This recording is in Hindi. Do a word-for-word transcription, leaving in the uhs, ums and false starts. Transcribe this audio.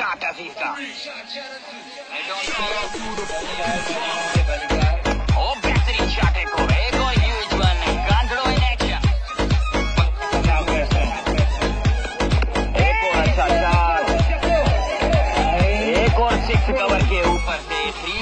शॉट अजीज का। ओ बेहतरीन शॉट एक और एक और ह्यूज वन। कांधड़ो इन एक्शन। एक और अच्छा शॉट, एक और सिक्स कवर के ऊपर से थ्री